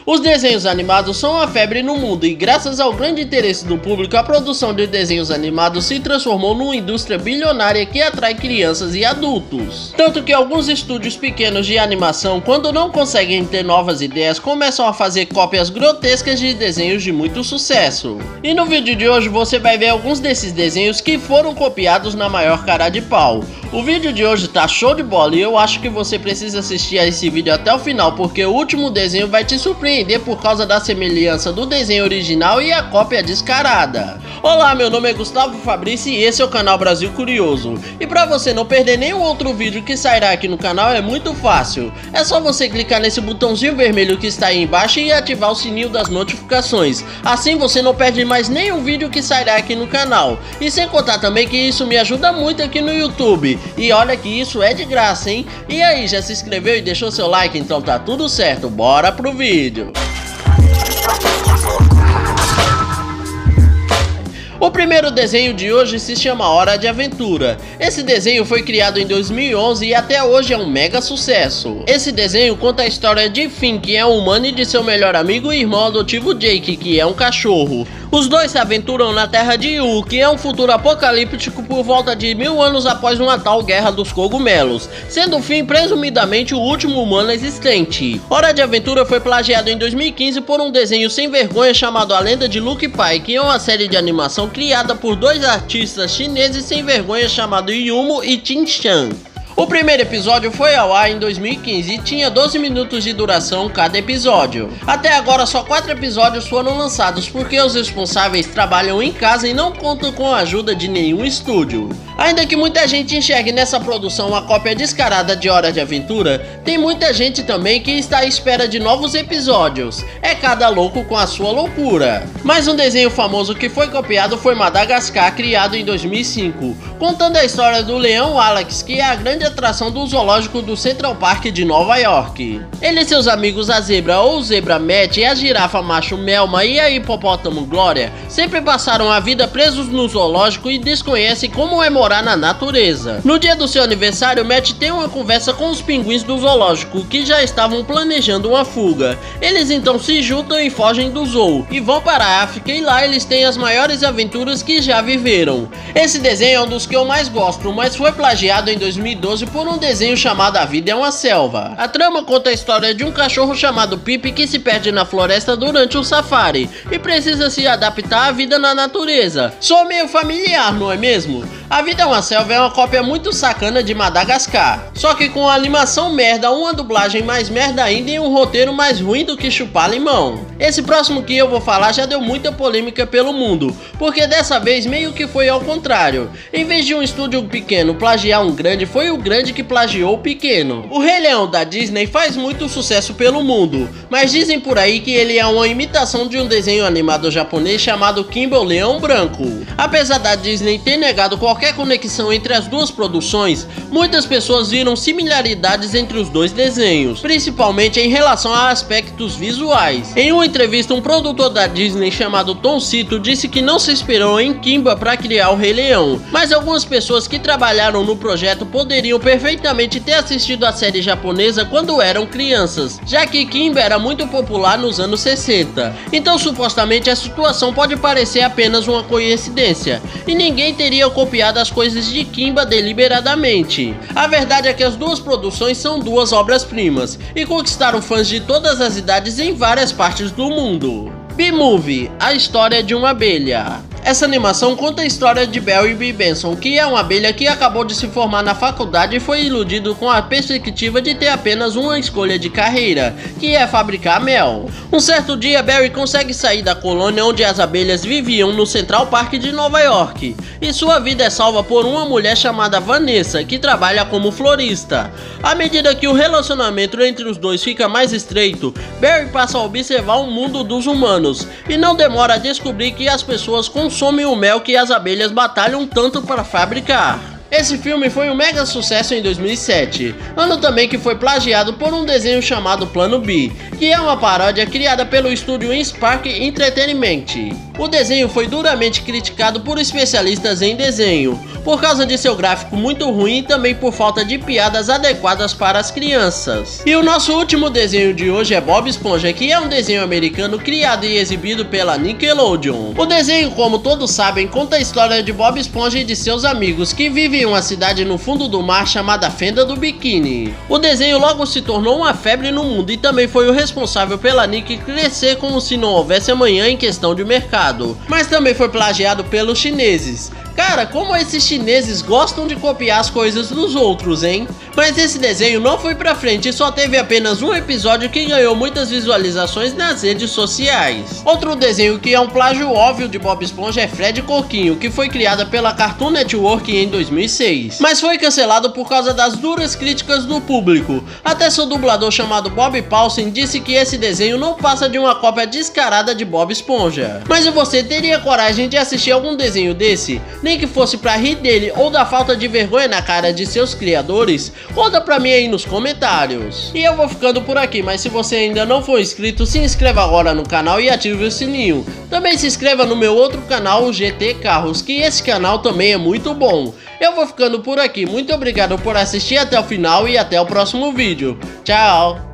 Os desenhos animados são uma febre no mundo e graças ao grande interesse do público, a produção de desenhos animados se transformou numa indústria bilionária que atrai crianças e adultos. Tanto que alguns estúdios pequenos de animação, quando não conseguem ter novas ideias, começam a fazer cópias grotescas de desenhos de muito sucesso. E no vídeo de hoje você vai ver alguns desses desenhos que foram copiados na maior cara de pau. O vídeo de hoje tá show de bola e eu acho que você precisa assistir a esse vídeo até o final, porque o último desenho vai te surpreender por causa da semelhança do desenho original e a cópia descarada. Olá, meu nome é Gustavo Fabrício e esse é o canal Brasil Curioso. E para você não perder nenhum outro vídeo que sairá aqui no canal é muito fácil. É só você clicar nesse botãozinho vermelho que está aí embaixo e ativar o sininho das notificações. Assim você não perde mais nenhum vídeo que sairá aqui no canal. E sem contar também que isso me ajuda muito aqui no YouTube. E olha que isso é de graça, hein? E aí, já se inscreveu e deixou seu like? Então tá tudo certo, bora pro vídeo! O primeiro desenho de hoje se chama Hora de Aventura. Esse desenho foi criado em 2011 e até hoje é um mega sucesso. Esse desenho conta a história de Finn, que é um humano, e de seu melhor amigo e irmão adotivo Jake, que é um cachorro. Os dois se aventuram na terra de Yu, que é um futuro apocalíptico por volta de 1000 anos após uma tal Guerra dos Cogumelos, sendo Finn presumidamente o último humano existente. Hora de Aventura foi plagiado em 2015 por um desenho sem vergonha chamado A Lenda de Luke Pai, que é uma série de animação criada por dois artistas chineses sem vergonha chamados Yumo e Tin Shan. O primeiro episódio foi ao ar em 2015 e tinha 12 minutos de duração cada episódio. Até agora só 4 episódios foram lançados porque os responsáveis trabalham em casa e não contam com a ajuda de nenhum estúdio. Ainda que muita gente enxergue nessa produção uma cópia descarada de Hora de Aventura, tem muita gente também que está à espera de novos episódios. É cada louco com a sua loucura. Mais um desenho famoso que foi copiado foi Madagascar, criado em 2005, contando a história do leão Alex, que é a grande atração do zoológico do Central Park de Nova York. Ele e seus amigos a zebra ou zebra Matt e a girafa macho Melma e a hipopótamo Glória sempre passaram a vida presos no zoológico e desconhecem como é morar na natureza. No dia do seu aniversário, Matt tem uma conversa com os pinguins do zoológico que já estavam planejando uma fuga. Eles então se juntam e fogem do zoo e vão para a África, e lá eles têm as maiores aventuras que já viveram. Esse desenho é um dos que eu mais gosto, mas foi plagiado em 2012 por um desenho chamado A Vida é uma Selva. A trama conta a história de um cachorro chamado Pip que se perde na floresta durante um safari e precisa se adaptar à vida na natureza. Sou meio familiar, não é mesmo? A Vida é uma Selva é uma cópia muito sacana de Madagascar, só que com a animação merda, uma dublagem mais merda ainda e um roteiro mais ruim do que chupar limão. Esse próximo que eu vou falar já deu muita polêmica pelo mundo, porque dessa vez meio que foi ao contrário. Em vez de um estúdio pequeno plagiar um grande, foi o grande que plagiou o pequeno. O Rei Leão da Disney faz muito sucesso pelo mundo, mas dizem por aí que ele é uma imitação de um desenho animado japonês chamado Kimba, o Leão Branco. Apesar da Disney ter negado qualquer conexão entre as duas produções, muitas pessoas viram similaridades entre os dois desenhos, principalmente em relação a aspectos visuais. Em uma entrevista, um produtor da Disney chamado Tom Cito disse que não se inspirou em Kimba para criar o Rei Leão, mas algumas pessoas que trabalharam no projeto poderiam perfeitamente ter assistido a série japonesa quando eram crianças, já que Kimba era muito popular nos anos 60. Então supostamente a situação pode parecer apenas uma coincidência, e ninguém teria copiado as coisas de Kimba deliberadamente. A verdade é que as duas produções são duas obras-primas e conquistaram fãs de todas as idades em várias partes do mundo. B-Movie, a história de uma abelha. Essa animação conta a história de Barry B. Benson, que é uma abelha que acabou de se formar na faculdade e foi iludido com a perspectiva de ter apenas uma escolha de carreira, que é fabricar mel. Um certo dia, Barry consegue sair da colônia onde as abelhas viviam no Central Park de Nova York, e sua vida é salva por uma mulher chamada Vanessa, que trabalha como florista. À medida que o relacionamento entre os dois fica mais estreito, Barry passa a observar o mundo dos humanos, e não demora a descobrir que as pessoas consomem o mel que as abelhas batalham tanto para fabricar. Esse filme foi um mega sucesso em 2007, ano também que foi plagiado por um desenho chamado Plano B, que é uma paródia criada pelo estúdio Spark Entertainment. O desenho foi duramente criticado por especialistas em desenho, por causa de seu gráfico muito ruim e também por falta de piadas adequadas para as crianças. E o nosso último desenho de hoje é Bob Esponja, que é um desenho americano criado e exibido pela Nickelodeon. O desenho, como todos sabem, conta a história de Bob Esponja e de seus amigos que vivem em uma cidade no fundo do mar chamada Fenda do Bikini. O desenho logo se tornou uma febre no mundo e também foi o responsável pela Nick crescer como se não houvesse amanhã em questão de mercado, mas também foi plagiado pelos chineses. Cara, como esses chineses gostam de copiar as coisas dos outros, hein? Mas esse desenho não foi pra frente e só teve apenas um episódio que ganhou muitas visualizações nas redes sociais. Outro desenho que é um plágio óbvio de Bob Esponja é Fred Coquinho, que foi criada pela Cartoon Network em 2006. Mas foi cancelado por causa das duras críticas do público. Até seu dublador chamado Bob Paulsen disse que esse desenho não passa de uma cópia descarada de Bob Esponja. Mas e você teria coragem de assistir algum desenho desse? Nem que fosse pra rir dele ou da falta de vergonha na cara de seus criadores? Conta pra mim aí nos comentários. E eu vou ficando por aqui, mas se você ainda não for inscrito, se inscreva agora no canal e ative o sininho. Também se inscreva no meu outro canal, o GT Carros, que esse canal também é muito bom. Eu vou ficando por aqui, muito obrigado por assistir até o final e até o próximo vídeo. Tchau!